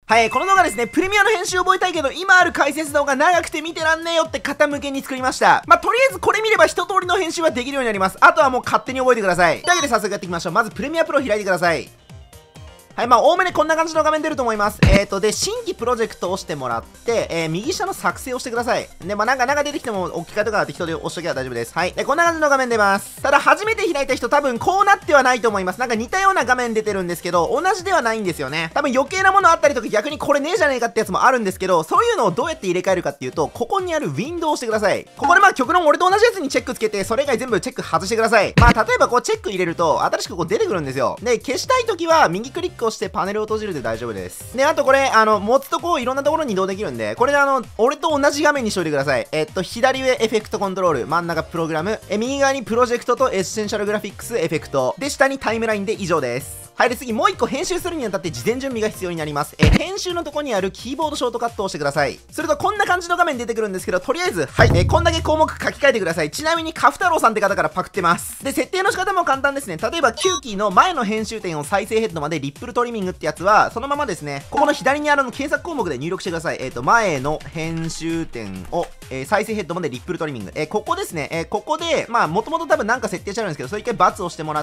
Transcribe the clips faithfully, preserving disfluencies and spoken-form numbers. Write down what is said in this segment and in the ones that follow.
はい、この動画ですね、プレミアの編集覚えたいけど、今ある解説動画長くて見てらんねえよって方向けに作りました。まあ、とりあえずこれ見れば一通りの編集はできるようになります。あとはもう勝手に覚えてください。というわけで早速やっていきましょう。まずプレミアプロ開いてください。はい、まあ、おおむねこんな感じの画面出ると思います。えーと、で、新規プロジェクトを押してもらって、えー、右下の作成をしてください。で、まあ、なんか、なんか出てきても、置き換えとか適当で押しとけば大丈夫です。はい。で、こんな感じの画面出ます。ただ、初めて開いた人多分こうなってはないと思います。なんか似たような画面出てるんですけど、同じではないんですよね。多分余計なものあったりとか逆にこれねえじゃねえかってやつもあるんですけど、そういうのをどうやって入れ替えるかっていうと、ここにあるウィンドウを押してください。ここでまあ、極論俺と同じやつにチェックつけて、それ以外全部チェック外してください。まあ、例えばこうチェック入れると、新しくこう出てくるんですよ。で、消したいときは右クリックをしてパネルを閉じるで大丈夫です。で、あとこれ、あの、持つとこういろんなところに移動できるんで、これであの、俺と同じ画面にしといてください。えっと、左上エフェクトコントロール、真ん中プログラム、え、右側にプロジェクトとエッセンシャルグラフィックスエフェクト。で、下にタイムラインで以上です。はい、で、次もう一個編集するにあたって事前準備が必要になります。え、編集のとこにあるキーボードショートカットを押してください。するとこんな感じの画面出てくるんですけど、とりあえず、はい、え、こんだけ項目書き換えてください。ちなみに、カフ太郎さんって方からパクってます。で、設定の仕方も簡単ですね。例えば、きゅうキーの前の編集点を再生ヘッドまでリップルトリミングってやつは、そのままですね、ここの左にあるの検索項目で入力してください。えっと、前の編集点を、えー、再生ヘッドまでリップルトリミング。えー、ここですね、えー、ここで、まあ、もともと多分なんか設定してあるんですけど、それ一回×を押してもらって、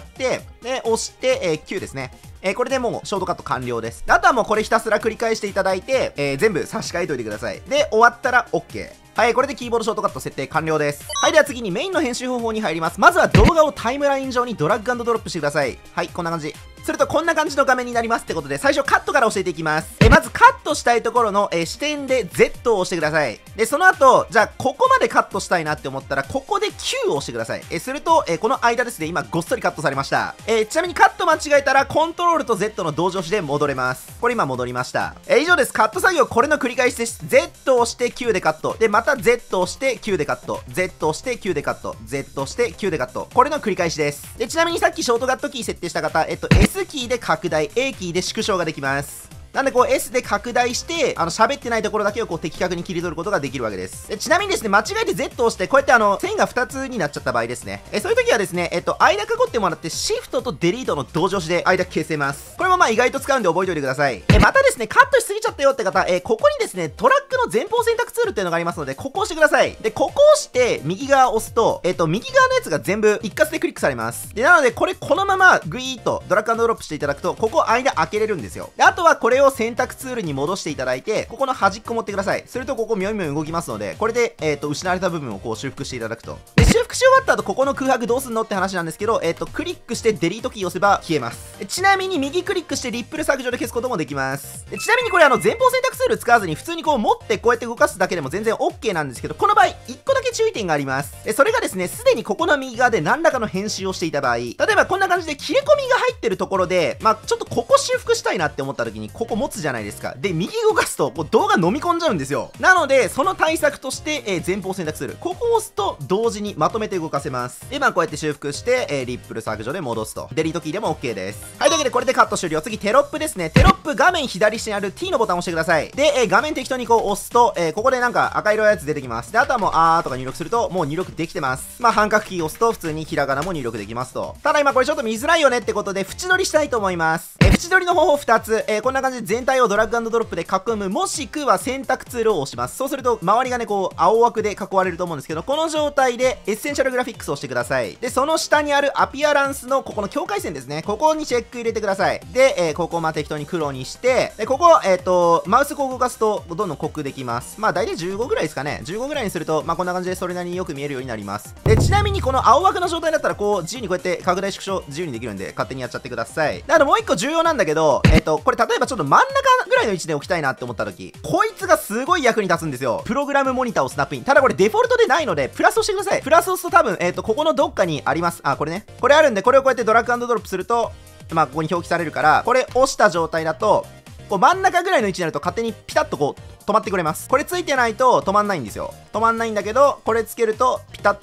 で、押して、えー、きゅうですね。えー、これでもうショートカット完了です。あとはもうこれひたすら繰り返していただいて、えー、全部差し替えといてください。で、終わったら OK。はい、これでキーボードショートカット設定完了です。はい、では次にメインの編集方法に入ります。まずは動画をタイムライン上にドラッグ&ドロップしてください。はい、こんな感じ。するとこんな感じの画面になりますってことで、最初カットから教えていきます。え、まずカットしたいところの、えー、視点で Z を押してください。で、その後、じゃあここまでカットしたいなって思ったら、ここできゅうを押してください。え、すると、えー、この間ですね、今ごっそりカットされました。えー、ちなみにカット間違えたら、コントロールと Z の同時押しで戻れます。これ今戻りました。えー、以上です。カット作業、これの繰り返しです。Z を押してきゅうでカット。で、また Z を押してきゅうでカット。Z を押してきゅうでカット。Z を押してきゅうでカット。これの繰り返しです。で、ちなみにさっきショートカットキー設定した方、えっと、S キーで拡大、A キーで縮小ができます。なんでこう S で拡大して、あの喋ってないところだけをこう的確に切り取ることができるわけです。でちなみにですね、間違えて Z を押して、こうやってあの、線がふたつになっちゃった場合ですね。え、そういう時はですね、えっと、間囲ってもらって、シフトとデリートの同時押しで間消せます。これもまあ意外と使うんで覚えておいてください。え、またですね、カットしすぎちゃったよって方、え、ここにですね、トラックの前方選択ツールっていうのがありますので、ここを押してください。で、ここを押して、右側を押すと、えっと、右側のやつが全部一括でクリックされます。で、なので、これこのままグイーッとドラッグ&ドロップしていただくと、ここ間開けれるんですよ。で、あとはこれを選択ツールに戻していただいて、ここの端っこ持ってください。するとここみょんみょん動きますので、これで、えっと、失われた部分をこう修復していただくと。で、修復し終わった後、ここの空白どうすんのって話なんですけど、えっと、クリックしてデリートキーを押せば消えます。ちなみに右クリックしてリップル削除で消すこともできます。でちなみにこれあの、前方選択ツール使わずに普通にこう持ってこうやって動かすだけでも全然 OK なんですけど、この場合、いっこだけ注意点があります。でそれがですね、すでにここの右側で何らかの編集をしていた場合、例えばこんな感じで切れ込みが入ってるところで、まあ、ちょっとここ修復したいなって思った時に、ここ持つじゃないですか。で、右動かすと、こう動画飲み込んじゃうんですよ。なので、その対策として、えー、前方選択ツール。ここを押すと、同時にまとめて動かせます。で、まあ、こうやって修復して、えー、リップル削除で戻すと。デリートキーでも OK です。はい、というわけで、これでカット終了。次、テロップですね。テロップ画面左下にある T のボタンを押してください。で、えー、画面適当にこう押すと、えー、ここでなんか赤色のやつ出てきます。で、あとはもう、あーとか入力すると、もう入力できてます。まあ、半角キーを押すと、普通にひらがなも入力できますと。ただ今これちょっと見づらいよねってことで、縁取りしたいと思います。えー、縁取りの方法ふたつ。えー、こんな感じで全体をドラッグ&ドロップで囲む、もしくは選択ツールを押します。そうすると、周りがね、こう、青枠で囲われると思うんですけど、この状態で、エッセンシャルグラフィックスを押してください。で、その下にあるアピアランスの、ここの境界線ですね。ここにチェック入れてください。で、えー、ここまあ適当に黒にして、で、ここ、えっと、マウスこう動かすと、どんどん濃くできます。まあ、大体じゅうごぐらいですかね。じゅうごぐらいにすると、まあ、こんな感じでそれなりによく見えるようになります。で、ちなみにこの青枠の状態だったら、こう、自由にこうやって拡大縮小自由にできるんで、勝手にやっちゃってください。で、あともう一個重要なんだけど、えっと、これ例えばちょっと真ん中ぐらいの位置で置きたいなって思った時、こいつがすごい役に立つんですよ。プログラムモニターをスナップイン。ただこれデフォルトでないので、プラスをしてください。プラスを押すと多分、えっと、ここのどっかにあります。あ、これね。これあるんで、これをこうやってドラッグ&ドロップすると、まあ、ここに表記されるから、これ押した状態だと、こう真ん中ぐらいの位置になると勝手にピタッとこう止まってくれます。これついてないと止まんないんですよ。止まんないんだけど、これつけるとピタッと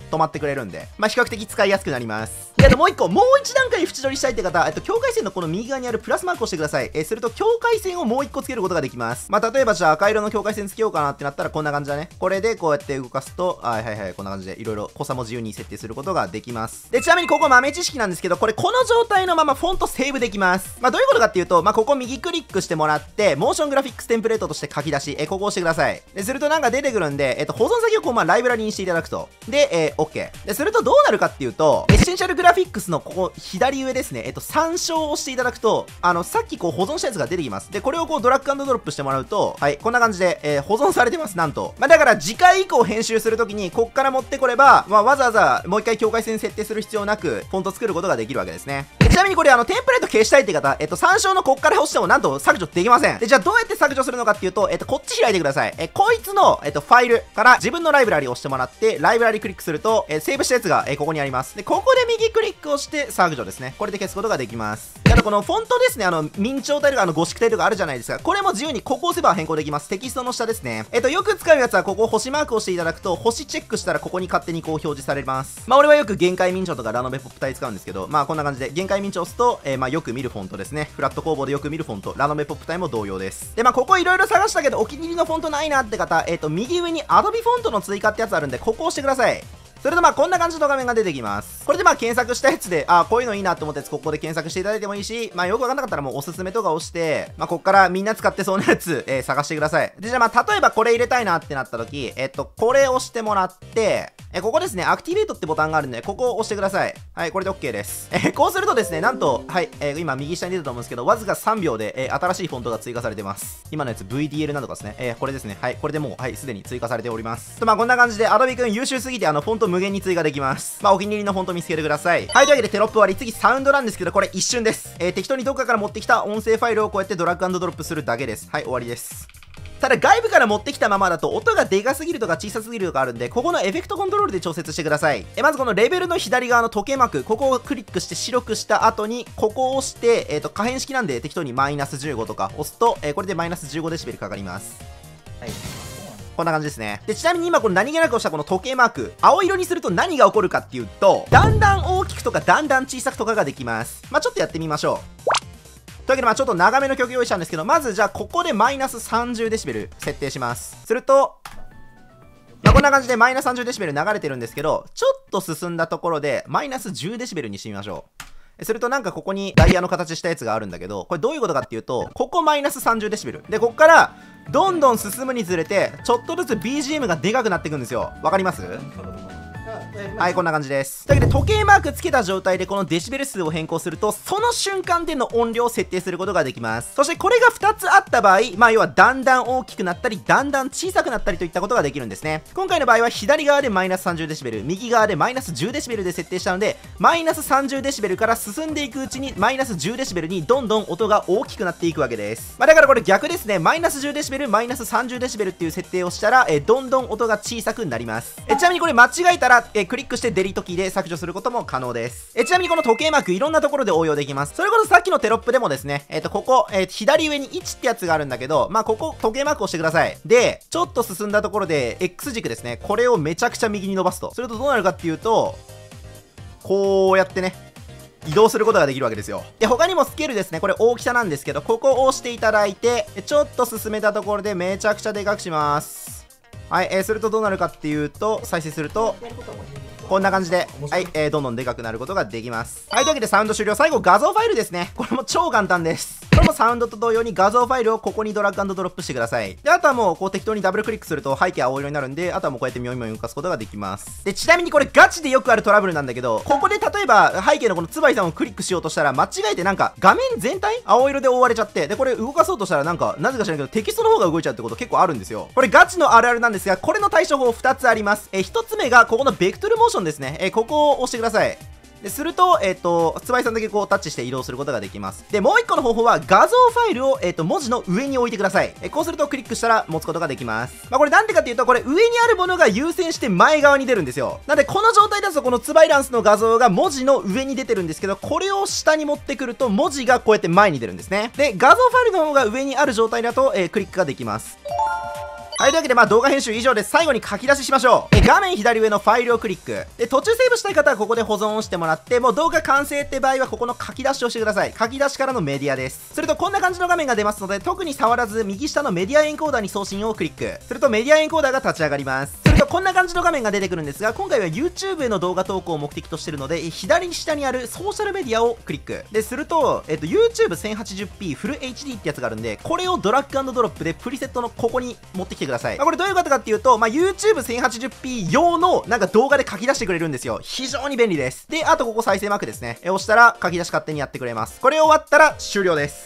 止まってくれるんで、まあ、比較的使いやすくなります。で、あともう一個、もう一段階縁取りしたいって方、えっと、境界線のこの右側にあるプラスマークをしてください。えー、すると、境界線をもう一個つけることができます。まあ、例えばじゃあ赤色の境界線つけようかなってなったら、こんな感じだね。これでこうやって動かすと、はいはいはい、こんな感じで、いろいろ濃さも自由に設定することができます。で、ちなみにここ豆知識なんですけど、これこの状態のままフォントセーブできます。まあ、どういうことかっていうと、まあ、ここ右クリックしてもらって、モーショングラフィックステンプレートとして書き出し、えー、ここ押してください。で、するとなんか出てくるんで、えっと、保存先をこう、まあ、ライブラリにしていただくと。で、えー、OK。で、するとどうなるかっていうと、エッセンシャルグラフィックスのここ、左上ですね、えっと、参照を押していただくと、あの、さっきこう保存したやつが出てきます。で、これをこうドラッグ&ドロップしてもらうと、はい、こんな感じで、えー、保存されてます、なんと。まあ、だから次回以降編集するときに、こっから持ってこれば、まあ、わざわざもう一回境界線設定する必要なく、フォント作ることができるわけですね。で、ちなみにこれ、あの、テンプレート消したいって方、えっと、参照のこっから押してもなんと削除できません。で、じゃあどうやって削除するのかっていうと、えっと、こっち開いてください。え、こいつの、えっと、ファイルから自分のライブラリを押してもらって、ライブラリクリックすると、えー、セーブしたやつが、えー、ここにあります。で、ここで右クリックをして削除ですね。これで消すことができます。で、あとこのフォントですね、あの、明朝体とかあの、五色体とかあるじゃないですか。これも自由にここを押せば変更できます。テキストの下ですね。えっと、よく使うやつはここ星マークをしていただくと、星チェックしたらここに勝手にこう表示されます。まあ、俺はよく限界明朝とかラノベポップ体使うんですけど、まあ、こんな感じで、限界明朝を押すと、えー、まあ、よく見るフォントですね。フラット工房でよく見るフォント、ラノベポップ体も同様です。で、まあ、ここいろいろ探したけど、お気に入りのフォントないなって方、えっと、右上に Adobe フォントの追加ってやつあるんで、ここを押してください。それとまあこんな感じの画面が出てきます。これでまあ検索したやつで、あ、こういうのいいなと思ったやつここで検索していただいてもいいし、まあよくわかんなかったらもうおすすめとか押して、まあこっからみんな使ってそうなやつ、えー、探してください。で、じゃあまあ例えばこれ入れたいなってなった時、えっと、これを押してもらって、えー、ここですね、アクティベートってボタンがあるんで、ここを押してください。はい、これで OK です。えー、こうするとですね、なんと、はい、えー、今右下に出たと思うんですけど、わずかさんびょうで、えー、新しいフォントが追加されてます。今のやつ ブイディーエル なんとかですね。えー、これですね。はい、これでもう、はい、すでに追加されております。とまあこんな感じで、Adobe くん優秀すぎて、あの、フォント無限に追加できます。まあ、お気に入りのフォント見つけてください。はい、というわけでテロップ終わり。次、サウンドなんですけど、これ一瞬です。えー、適当にどっかから持ってきた音声ファイルをこうやってドラッグ&ドロップするだけです。はい、終わりです。ただ外部から持ってきたままだと音がでかすぎるとか小さすぎるとかあるんで、ここのエフェクトコントロールで調節してください。えまずこのレベルの左側の時計幕、ここをクリックして白くした後に、ここを押して、えっと、可変式なんで適当にマイナスじゅうごとか押すと、えー、これでマイナスじゅうごデシベルかかります。はい。こんな感じですね。で、ちなみに今この何気なく押したこの時計マーク、青色にすると何が起こるかっていうと、だんだん大きくとかだんだん小さくとかができます。まあ、ちょっとやってみましょう。というわけで、まあちょっと長めの曲用意したんですけど、まずじゃあここでマイナスさんじゅうデシベル設定します。すると、まあこんな感じでマイナスさんじゅうデシベル流れてるんですけど、ちょっと進んだところでマイナスじゅうデシベルにしてみましょう。するとなんかここにダイヤの形したやつがあるんだけど、これどういうことかっていうと、ここマイナスさんじゅうデシベル。で、こっからどんどん進むにつれて、ちょっとずつ ビージーエム がでかくなっていくんですよ。わかります？はい、こんな感じです。というわけで、時計マークつけた状態でこのデシベル数を変更すると、その瞬間での音量を設定することができます。そしてこれがふたつあった場合、まあ要はだんだん大きくなったり、だんだん小さくなったりといったことができるんですね。今回の場合は左側でマイナスさんじゅうデシベル、右側でマイナスじゅうデシベルで設定したので、マイナスさんじゅうデシベルから進んでいくうちにマイナスじゅうデシベルにどんどん音が大きくなっていくわけです。まあだからこれ逆ですね。マイナスじゅうデシベル、マイナスさんじゅうデシベルっていう設定をしたら、えどんどん音が小さくなります。えちなみにこれ間違えたら、えクリックしてデリートキーで削除することも可能です。えちなみにこの時計マークいろんなところで応用できます。それこそさっきのテロップでもですね、えっと、ここ、えー、左上にいちってやつがあるんだけど、まあ、ここ、時計マークを押してください。で、ちょっと進んだところで、X 軸ですね、これをめちゃくちゃ右に伸ばすと。するとどうなるかっていうと、こうやってね、移動することができるわけですよ。で、他にもスケールですね。これ大きさなんですけど、ここを押していただいて、ちょっと進めたところでめちゃくちゃでかくします。はい、えー、するとどうなるかっていうと、再生すると、こんな感じで、はい、えー、どんどんでかくなることができます。はい、というわけでサウンド終了。最後、画像ファイルですね。これも超簡単です。これもサウンドと同様に画像ファイルをここにドラッグ&ドロップしてください。で、あとはもう、こう適当にダブルクリックすると背景青色になるんで、あとはもうこうやってミョンミョン動かすことができます。で、ちなみにこれガチでよくあるトラブルなんだけど、ここで例えば背景のこのつばいさんをクリックしようとしたら、間違えてなんか画面全体青色で覆われちゃって、で、これ動かそうとしたらなんか、なぜか知らないけど、テキストの方が動いちゃうってこと結構あるんですよ。これガチのあるあるなんですが、これの対処法ふたつあります。えー、ひとつめがここのベクトルモーションですね。えー、ここを押してください。ですると、えっ、ー、と、つばいさんだけこうタッチして移動することができます。で、もう一個の方法は画像ファイルを、えっ、ー、と、文字の上に置いてください。えー、こうするとクリックしたら持つことができます。まあ、これなんでかっていうと、これ上にあるものが優先して前側に出るんですよ。なんで、この状態だとこのつばいランスの画像が文字の上に出てるんですけど、これを下に持ってくると文字がこうやって前に出るんですね。で、画像ファイルの方が上にある状態だと、えー、クリックができます。 はい、というわけでまあ動画編集以上です。最後に書き出ししましょう。え、画面左上のファイルをクリック。で、途中セーブしたい方はここで保存をしてもらって、もう動画完成って場合はここの書き出しをしてください。書き出しからのメディアです。するとこんな感じの画面が出ますので、特に触らず右下のメディアエンコーダーに送信をクリック。するとメディアエンコーダーが立ち上がります。するとこんな感じの画面が出てくるんですが、今回は YouTube への動画投稿を目的としているので、左下にあるソーシャルメディアをクリック。で、すると、えっと、YouTube せんはちじゅうピー フル エイチディー ってやつがあるんで、これをドラッグ&ドロップでプリセットのここに持ってきてください。まあ、これどういうことかっていうと、まあ、YouTube せんはちじゅうピー 用のなんか動画で書き出してくれるんですよ。非常に便利です。で、あとここ再生マークですね。え、押したら書き出し勝手にやってくれます。これ終わったら終了です。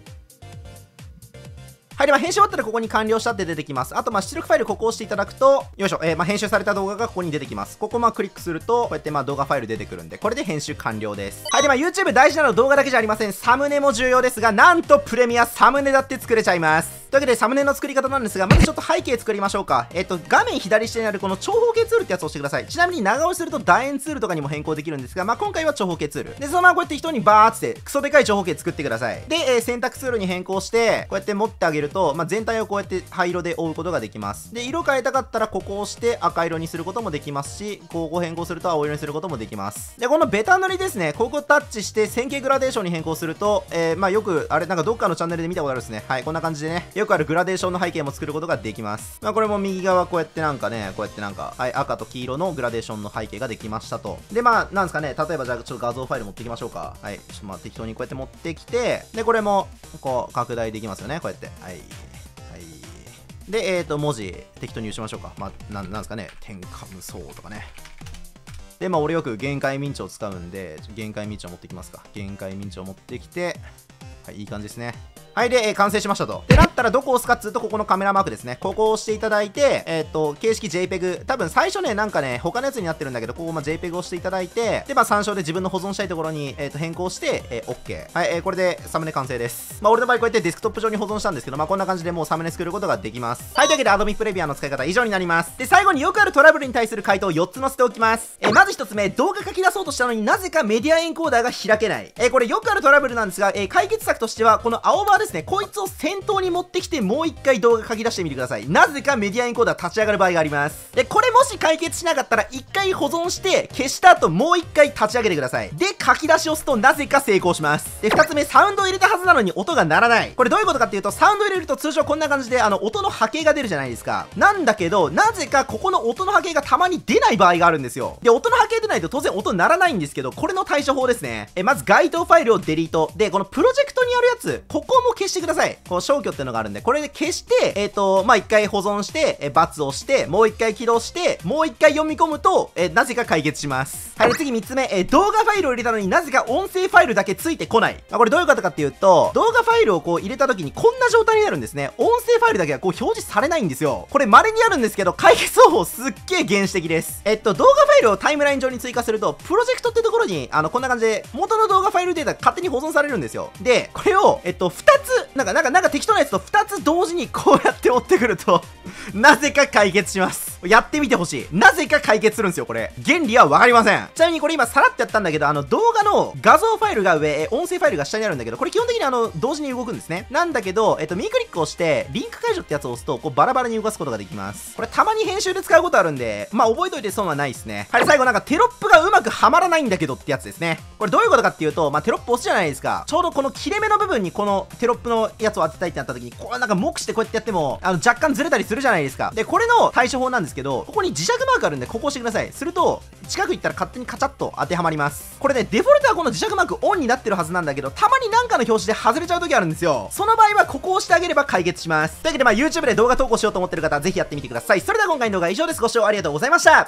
はい、では編集終わったらここに完了したって出てきます。あと、まあ、出力ファイルここを押していただくと、よいしょ、えー、まあ、編集された動画がここに出てきます。ここまあクリックすると、こうやってまあ動画ファイル出てくるんで、これで編集完了です。はい、でまあ YouTube 大事なのは動画だけじゃありません。サムネも重要ですが、なんとプレミアサムネだって作れちゃいます。というわけでサムネの作り方なんですが、まずちょっと背景作りましょうか。えっと、画面左下にあるこの長方形ツールってやつを押してください。ちなみに長押しすると楕円ツールとかにも変更できるんですが、まあ今回は長方形ツール。で、そのままこうやって人にバーってクソでかい長方形作ってください。で、えー、選択ツールに変更して、こうやって持ってあげると、まあ全体をこうやって灰色で覆うことができます。で、色変えたかったらここを押して赤色にすることもできますし、ここを変更すると青色にすることもできます。で、このベタ塗りですね、ここをタッチして線形グラデーションに変更すると、えー、まあよく、あれなんかどっかのチャンネルで見たことあるですね。はい、こんな感じでね、よくあるグラデーションの背景も作ることができます。まあこれも右側こうやってなんかね、こうやってなんか、はい、赤と黄色のグラデーションの背景ができましたと。で、まあ、なんですかね、例えばじゃあちょっと画像ファイル持ってきましょうか。はい、ちょっとまあ適当にこうやって持ってきて、で、これも、こう、拡大できますよね、こうやって。はい。で、えっと、文字、適当にしましょうか。まあ、なん、なんですかね。天下無双とかね。で、まあ、俺よく限界ミンチを使うんで、限界ミンチを持ってきますか。限界ミンチを持ってきて、はい、いい感じですね。はい、で、えー、完成しましたと。で、なったらどこを押すかっつうと、ここのカメラマークですね。ここを押していただいて、えっと、形式 JPEG。多分最初ね、なんかね、他のやつになってるんだけど、ここま JPEG を押していただいて、で、まあ、参照で自分の保存したいところに、えっと、変更して、えー、OK。はい、えー、これでサムネ完成です。まあ、俺の場合こうやってデスクトップ上に保存したんですけど、まあ、こんな感じでもうサムネ作ることができます。はい、というわけで Adobe Premiere の使い方は以上になります。で、最後によくあるトラブルに対する回答をよっつ載せておきます。えー、まずひとつめ、動画書き出そうとしたのになぜかメディアエンコーダーが開けない。えー、これよくあるトラブルなんですが、えー、解決策としては、この青バーですね、こいつを先頭に持ってきてもう一回動画書き出してみてください。なぜかメディアエンコーダー立ち上がる場合があります。で、これもし解決しなかったら一回保存して消した後もう一回立ち上げてください。で、書き出しを押すとなぜか成功します。で、二つ目、サウンドを入れたはずなのに音が鳴らない。これどういうことかっていうと、サウンドを入れると通常こんな感じであの音の波形が出るじゃないですか。なんだけど、なぜかここの音の波形がたまに出ない場合があるんですよ。で、音の波形出ないと当然音鳴らないんですけど、これの対処法ですね。え、まず該当ファイルをデリート。で、このプロジェクトにあるやつ、ここも消してください。こう消去っていうのがあるんで、これで消して、えっと、まあ、一回保存して、え、×をして、もう一回起動して、もう一回読み込むと、え、なぜか解決します。はい、次三つ目、え、動画ファイルを入れたのになぜか音声ファイルだけついてこない。まあ、これどういうことかっていうと、動画ファイルをこう入れた時にこんな状態になるんですね。音声ファイルだけがこう表示されないんですよ。これ稀にあるんですけど、解決方法すっげえ原始的です。えっと、動画ファイルをタイムライン上に追加すると、プロジェクトってところに、あの、こんな感じで、元の動画ファイルデータが勝手に保存されるんですよ。で、これを、えっと、二つ、なんか、なんか、なんか適当なやつと二つ同時にこうやって持ってくると、なぜか解決します。やってみてほしい。なぜか解決するんですよ、これ。原理はわかりません。ちなみにこれ今さらってやったんだけど、あの、動画の画像ファイルが上、音声ファイルが下にあるんだけど、これ基本的にあの、同時に動くんですね。なんだけど、えっと、右クリックをして、リンク解除ってやつを押すと、こう、バラバラに動かすことができます。これたまに編集で使うことあるんで、まあ、覚えといて損はないですね。はい、最後なんかテロップがうまくはまらないんだけどってやつですね。これどういうことかっていうと、まあ、テロップ押すじゃないですか。ちょうどこの切れ目の部分にこのテロップのやつを当てたいってなった時に、こうなんか目視でこうやってやっても、あの、若干ずれたりするじゃないですか。で、これの対処法なんですけど、ここに磁石マークあるんで、ここ押してください。すると、近く行ったら勝手にカチャッと当てはまります。これね、デフォルトはこの磁石マークオンになってるはずなんだけど、たまになんかの表示で外れちゃう時あるんですよ。その場合はここを押してあげれば解決します。というわけで、まあ、YouTube で動画投稿しようと思ってる方はぜひやってみてください。それでは今回の動画は以上です。ご視聴ありがとうございました。